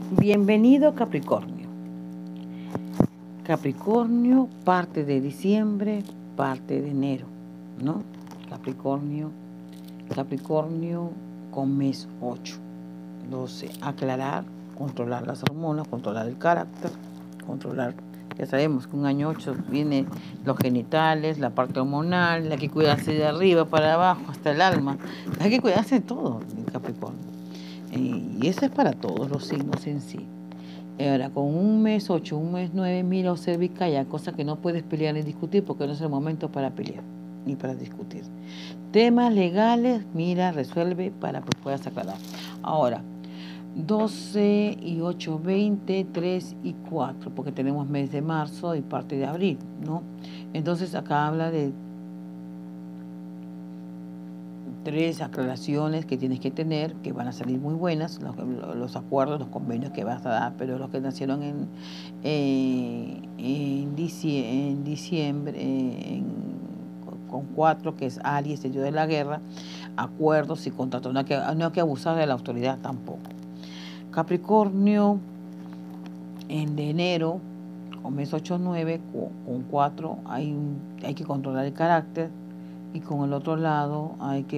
Bienvenido Capricornio. Capricornio, parte de diciembre, parte de enero, ¿no? Capricornio con mes 8, 12. Aclarar, controlar las hormonas, controlar el carácter, controlar. Ya sabemos que un año 8 viene los genitales, la parte hormonal, hay que cuidarse de arriba para abajo, hasta el alma. Hay que cuidarse de todo en Capricornio. Y eso es para todos los signos en sí. Ahora, con un mes 8, un mes 9, mira, observa y hay cosas que no puedes pelear ni discutir porque no es el momento para pelear ni para discutir. Temas legales, mira, resuelve para que puedas aclarar. Ahora, 12 y 8, 20, 3 y 4, porque tenemos mes de marzo y parte de abril, ¿no? Entonces acá habla de 3 aclaraciones que tienes que tener, que van a salir muy buenas, los acuerdos, los convenios que vas a dar, pero los que nacieron en diciembre, con 4, que es Aries, el dios de la guerra, acuerdos y contratos, no hay que abusar de la autoridad tampoco. Capricornio, en de enero, con mes 8-9, con 4, hay que controlar el carácter, y con el otro lado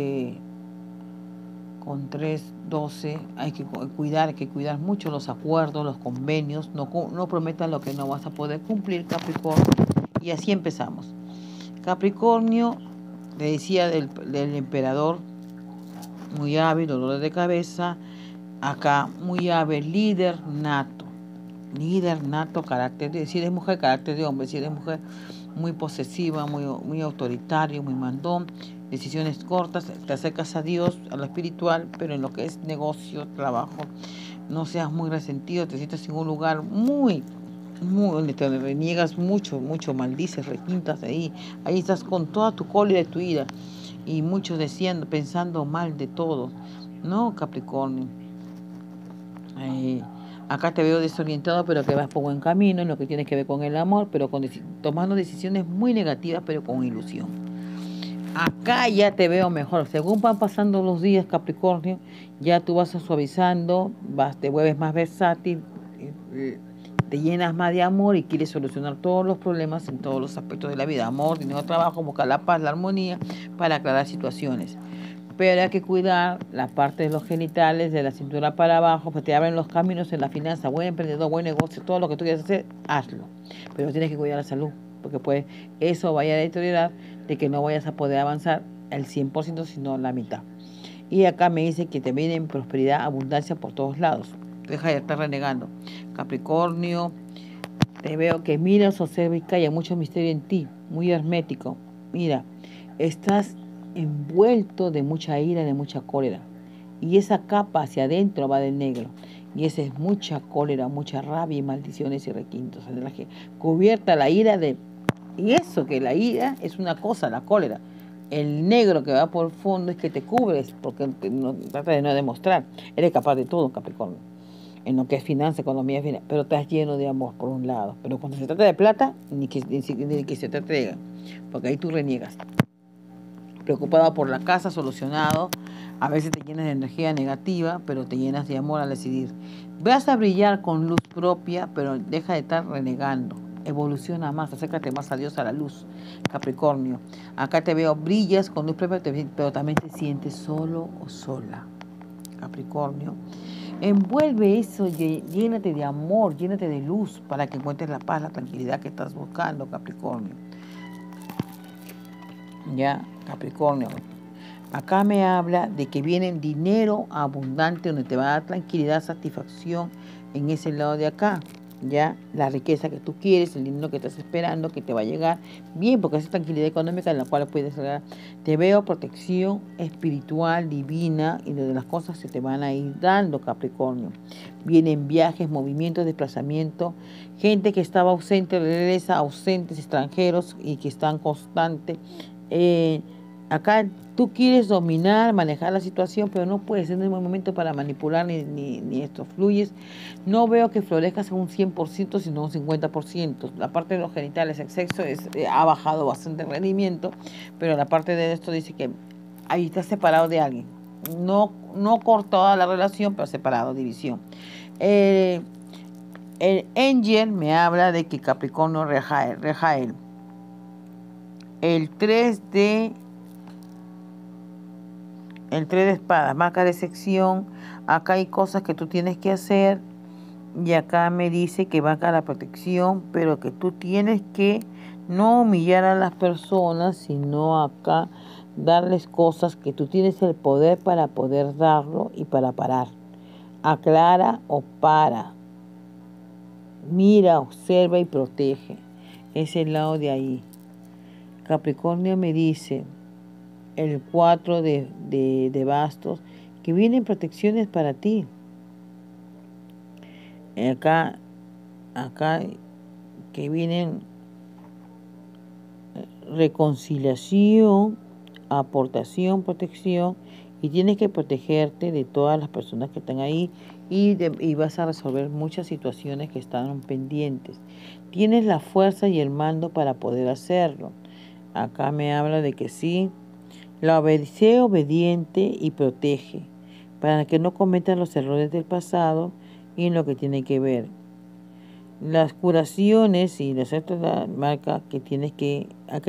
con 3-12 hay que cuidar mucho los acuerdos, los convenios, no prometas lo que no vas a poder cumplir, Capricornio. Y así empezamos. Capricornio, le decía del emperador, muy hábil, dolor de cabeza, acá muy hábil, líder nato, carácter si eres mujer, carácter de hombre, si eres mujer, muy posesiva, muy autoritario, muy mandón, decisiones cortas, te acercas a Dios, a lo espiritual, pero en lo que es negocio, trabajo, no seas muy resentido, te sientas en un lugar muy donde te reniegas mucho, maldices, requintas ahí estás con toda tu cólera y tu ira, y muchos pensando mal de todo, ¿no, Capricornio? Acá te veo desorientado, pero que vas por buen camino en lo que tiene que ver con el amor, pero tomando decisiones muy negativas, pero con ilusión. Acá ya te veo mejor. Según van pasando los días, Capricornio, ya tú vas suavizando, te vuelves más versátil, te llenas más de amor y quieres solucionar todos los problemas en todos los aspectos de la vida. Amor, dinero, trabajo, buscar la paz, la armonía, para aclarar situaciones. Pero hay que cuidar la parte de los genitales, de la cintura para abajo, pues te abren los caminos en la finanza. Buen emprendedor, buen negocio, todo lo que tú quieras hacer, hazlo. Pero tienes que cuidar la salud, porque eso vaya a deteriorar de que no vayas a poder avanzar al 100%, sino la mitad. Y acá me dice que te viene prosperidad, abundancia por todos lados. Deja de estar renegando. Capricornio, te veo que miras, observa y calla, mucho misterio en ti, muy hermético. Mira, estás envuelto de mucha ira, de mucha cólera. Y esa capa hacia adentro va del negro. Y esa es mucha cólera, mucha rabia y maldiciones y requintos. Cubierta la ira de... Y eso, que la ira es una cosa, la cólera. El negro que va por el fondo es que te cubres, porque trata de no demostrar. Eres capaz de todo, Capricornio. En lo que es finanza, economía, pero estás lleno de amor por un lado. Pero cuando se trata de plata, ni que se te entrega, porque ahí tú reniegas. Preocupado por la casa, solucionado. A veces te llenas de energía negativa, pero te llenas de amor al decidir. Vas a brillar con luz propia, pero deja de estar renegando. Evoluciona más, acércate más a Dios, a la luz, Capricornio. Acá te veo, brillas con luz propia, pero también te sientes solo o sola, Capricornio. Envuelve eso, llénate de amor, llénate de luz para que encuentres la paz, la tranquilidad que estás buscando, Capricornio. Ya, Capricornio. Acá me habla de que viene dinero abundante donde te va a dar tranquilidad, satisfacción en ese lado de acá. Ya, la riqueza que tú quieres, el dinero que estás esperando, que te va a llegar bien, porque es tranquilidad económica en la cual puedes llegar. Te veo protección espiritual, divina, y de las cosas se te van a ir dando, Capricornio. Vienen viajes, movimientos, desplazamientos, gente que estaba ausente, regresa, ausentes, extranjeros y que están constantes. Acá tú quieres dominar, manejar la situación, pero no puedes, en el momento para manipular ni esto. Fluyes. No veo que florezcas a un 100%, sino un 50%. La parte de los genitales, el sexo, ha bajado bastante el rendimiento, pero la parte de esto dice que ahí estás separado de alguien. No cortada la relación, pero separado, división. El Angel me habla de que Capricornio Rejael. El 3 de espadas, marca de sección. Acá hay cosas que tú tienes que hacer. Y acá me dice que va acá la protección, pero que tú tienes que no humillar a las personas, sino acá darles cosas que tú tienes el poder para poder darlo y para parar. Aclara o para. Mira, observa y protege. Es el lado de ahí. Capricornio me dice, el 4 de bastos, que vienen protecciones para ti. Acá que vienen reconciliación, aportación, protección, y tienes que protegerte de todas las personas que están ahí y vas a resolver muchas situaciones que están pendientes. Tienes la fuerza y el mando para poder hacerlo. Acá me habla de que sí, sé obediente y protege, para que no cometas los errores del pasado y en lo que tiene que ver. Las curaciones y las otras marca que tienes que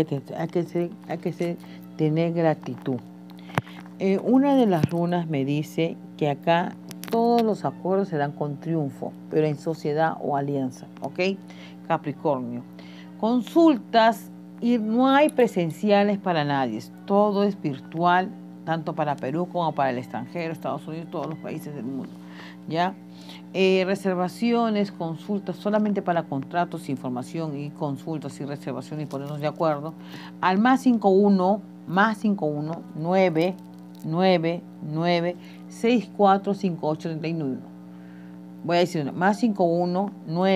tener gratitud. Una de las runas me dice que acá todos los acuerdos se dan con triunfo, pero en sociedad o alianza, ¿ok? Capricornio. Consultas y no hay presenciales para nadie, todo es virtual, tanto para Perú como para el extranjero, Estados Unidos, todos los países del mundo, ¿ya? Reservaciones, consultas, solamente para contratos, información y consultas y reservaciones y ponernos de acuerdo, al +51 9 64 58 31. Voy a decir +51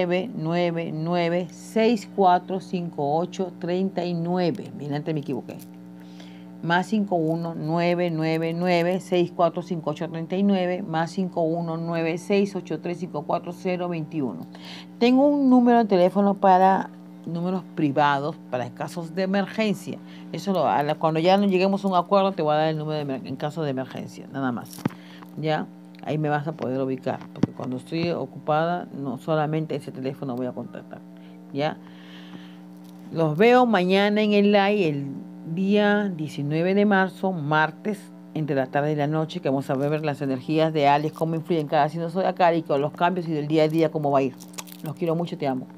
9 64 58 39. Mira, antes me equivoqué. +51 9 64 58 39, +51 9683 540 21. Tengo un número de teléfono para números privados para casos de emergencia. Eso cuando ya no lleguemos a un acuerdo te voy a dar el número en caso de emergencia, nada más. ¿Ya? Ahí me vas a poder ubicar, porque cuando estoy ocupada no solamente ese teléfono voy a contactar. ¿Ya? Los veo mañana en el live, el día 19 de marzo, martes, entre la tarde y la noche, que vamos a ver las energías de Alex, cómo influyen cada signo zodiacal, los cambios y del día a día, cómo va a ir. Los quiero mucho, te amo.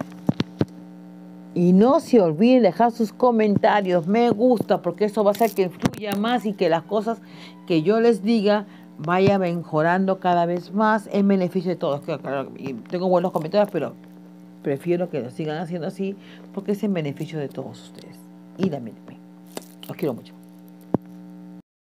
Y no se olviden dejar sus comentarios, me gusta, porque eso va a hacer que influya más y que las cosas que yo les diga vayan mejorando cada vez más en beneficio de todos. Claro, tengo buenos comentarios, pero prefiero que lo sigan haciendo así porque es en beneficio de todos ustedes. Y también, los quiero mucho.